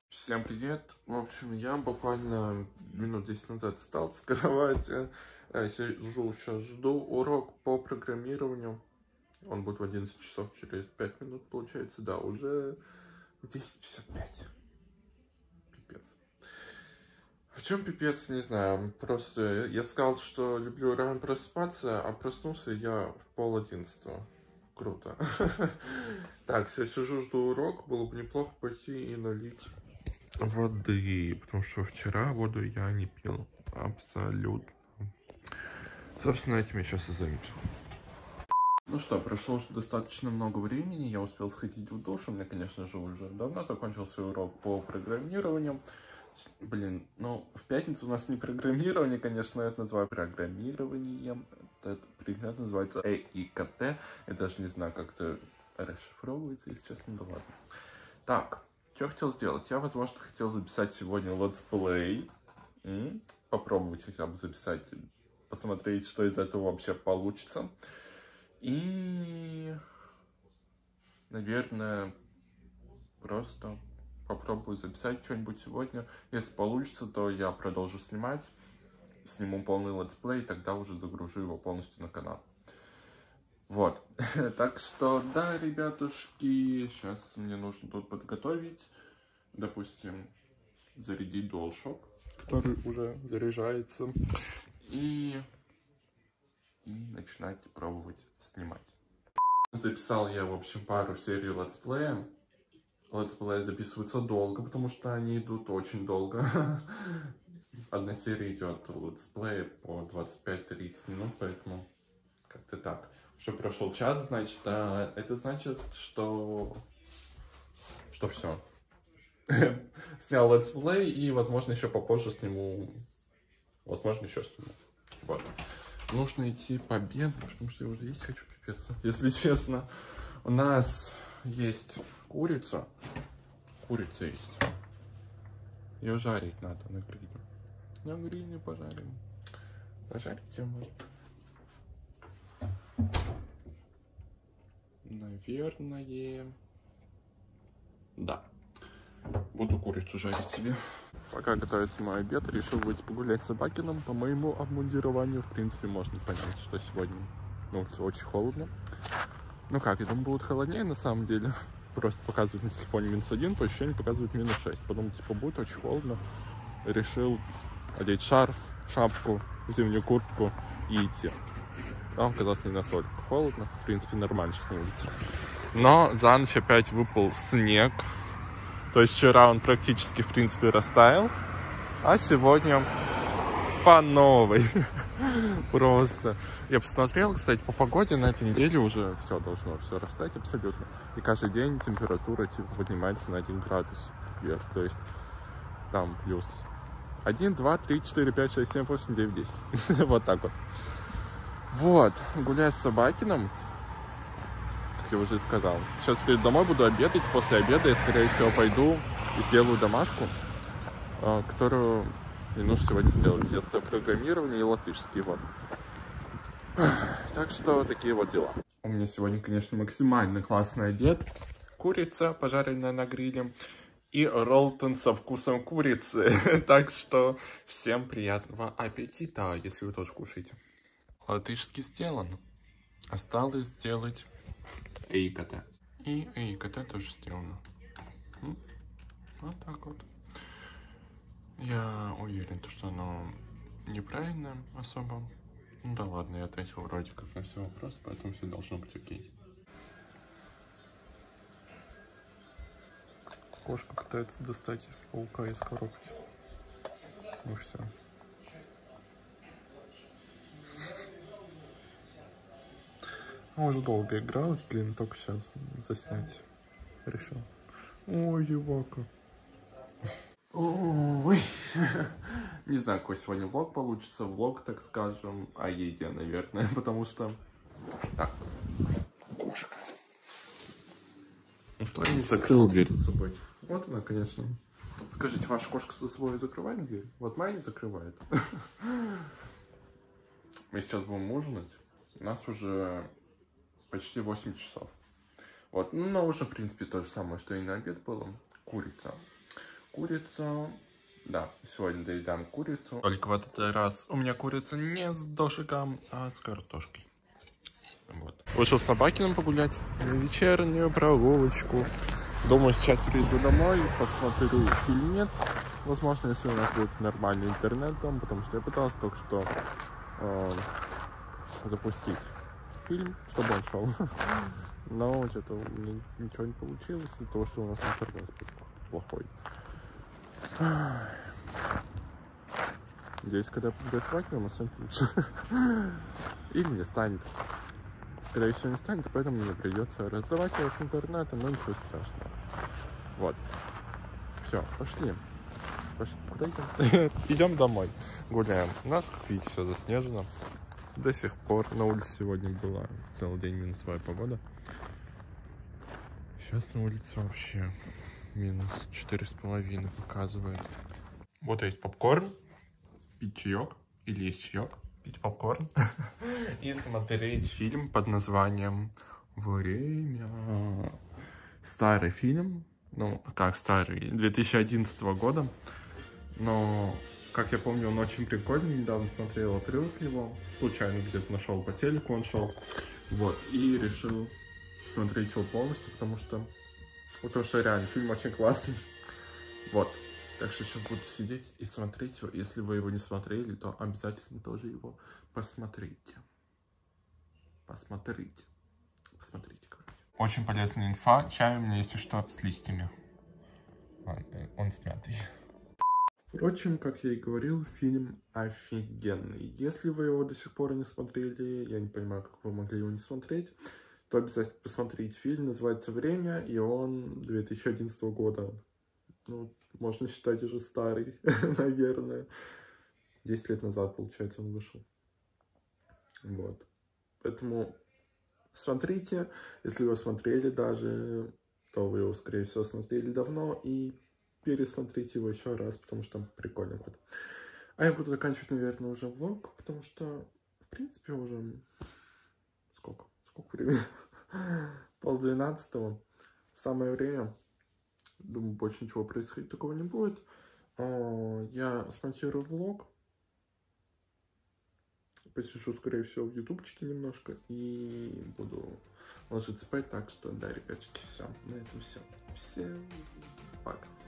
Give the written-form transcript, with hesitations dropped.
Всем привет! В общем, я буквально минут 10 назад встал с кровати, сижу, сейчас жду урок по программированию. Он будет в 11 часов, через 5 минут, получается, да, уже 10:55. Пипец. В чем пипец, не знаю, просто я сказал, что люблю рано просыпаться, а проснулся я в 10:30. Круто. Так, я сижу, жду урок, было бы неплохо пойти и налить воды, потому что вчера воду я не пил. Абсолютно. Собственно, этим я сейчас и займусь. Ну что, прошло уже достаточно много времени, я успел сходить в душ, у меня, конечно же, уже давно закончился урок по программированию. Блин, ну, в пятницу у нас не программирование, конечно, это называю программированием. Этот предмет называется ЭИКТ. Я даже не знаю, как это расшифровывается, если честно, да ладно. Так, что я хотел сделать? Я, возможно, хотел записать сегодня летсплей. Попробовать хотя бы записать, посмотреть, что из этого вообще получится. И, наверное, просто попробую записать что-нибудь сегодня. Если получится, то я продолжу снимать. Сниму полный летсплей, тогда уже загружу его полностью на канал. Вот. Так что, да, ребятушки, сейчас мне нужно тут подготовить, допустим, зарядить DualShock, который уже заряжается, и начинать пробовать снимать. Записал я, в общем, пару серий летсплея. Летсплеи записываются долго, потому что они идут очень долго. Одна серия идет летсплея по 25-30 минут, поэтому как-то так. Что прошел час, значит, это значит, что все. Снял летсплей и, возможно, еще попозже сниму. Возможно, еще сниму. Вот. Нужно идти пообедать, потому что я уже есть хочу, пипец. Если честно, у нас есть курица. Курица есть. Ее жарить надо на гриле. На гриле пожарим. Пожарить ее можно. Наверное, да. Буду курицу жарить себе. Пока готовится мой обед, решил выйти погулять с Собакиным. По моему обмундированию, в принципе, можно понять, что сегодня на улице очень холодно. Ну как, я думаю, будет холоднее на самом деле. Просто показывает на телефоне -1, по ощущению показывает -6. Потом, типа, будет очень холодно. Решил одеть шарф, шапку, зимнюю куртку и идти. Там оказалось не настолько холодно. В принципе, нормально сейчас на улице. Но за ночь опять выпал снег. То есть вчера он практически, в принципе, растаял. А сегодня по новой. Просто. Я посмотрел, кстати, по погоде на этой неделе уже все должно растать абсолютно. И каждый день температура типа поднимается на 1 градус вверх. То есть там плюс 1, 2, 3, 4, 5, 6, 7, 8, 9, 10. Вот так вот. Вот. Гуляю с Собакиным. Как я уже сказал. Сейчас приеду домой, буду обедать. После обеда я, скорее всего, пойду и сделаю домашку, которую мне нужно сегодня сделать. Это программирование и латышский. Вот. Так что такие вот дела. У меня сегодня, конечно, максимально классный обед. Курица, пожаренная на гриле. И роллтон со вкусом курицы. Так что всем приятного аппетита, если вы тоже кушаете. Латышский сделан. Осталось сделать ЭИКТ. И ЭИКТ тоже сделано. Вот так вот. Я уверен, что оно неправильное особо. Ну да ладно, я ответил вроде как на все вопросы, поэтому все должно быть окей. Кошка пытается достать паука из коробки. Ну все. Она уже долго игралась, блин, только сейчас заснять решил. Ой, Евака. Ой. Не знаю, какой сегодня влог получится. Влог, так скажем, о еде, наверное, потому что... Так. Кошка. Ну что, я не закрыл дверь за собой. Вот она, конечно. Скажите, ваша кошка за собой закрывает дверь? Вот моя не закрывает. Мы сейчас будем ужинать. У нас уже почти 8 часов. Вот, ну на ужин, в принципе, то же самое, что и на обед было. Курица. Курица. Да, сегодня доедаем курицу. Только в этот раз у меня курица не с дошиком, а с картошкой. Вот. Вышел с Собакиным погулять на вечернюю прогулочку. Думаю, сейчас приду домой, посмотрю фильмец. Возможно, если у нас будет нормальный интернет там, потому что я пытался только что запустить фильм, чтобы он шел. Но что-то у меня ничего не получилось из-за того, что у нас интернет плохой. Надеюсь, когда буду с Вакином, станет лучше. Или не станет. Скорее всего, не станет, поэтому мне придется раздавать его с интернета, но ничего страшного. Вот. Все, пошли. Куда идем? Идем домой. Гуляем. У нас, как видите, все заснежено. До сих пор. На улице сегодня была целый день минусовая погода. Сейчас на улице вообще минус 4,5 показывает. Вот есть попкорн. Пить чаек. Или есть чаек. Пить попкорн. И смотреть фильм под названием «Время». Старый фильм. Ну, как старый? 2011 года. Но, как я помню, он очень прикольный. Недавно смотрел отрывок его. Случайно где-то нашел по телеку, он шел. Вот. И решил смотреть его полностью, потому что реально фильм очень классный. Вот. Так что сейчас буду сидеть и смотреть его. Если вы его не смотрели, то обязательно тоже его посмотрите. Посмотрите, короче. Очень полезная инфа. Чай у меня, если что, с листьями. Он смятый. Впрочем, как я и говорил, фильм офигенный. Если вы его до сих пор не смотрели, я не понимаю, как вы могли его не смотреть, то обязательно посмотрите фильм. Называется «Время», и он 2011 года. Ну, можно считать уже старый, наверное. 10 лет назад, получается, он вышел. Вот. Поэтому смотрите. Если вы смотрели даже, то вы его, скорее всего, смотрели давно. И пересмотрите его еще раз, потому что там прикольно будет. А я буду заканчивать, наверное, уже влог, потому что, в принципе, уже... Сколько времени? 11:30. Самое время. Думаю, больше ничего происходить такого не будет. Я смонтирую влог. Посижу, скорее всего, в ютубчике немножко. И буду ложиться спать. Так что, да, ребятчики, все. На этом все. Всем пока.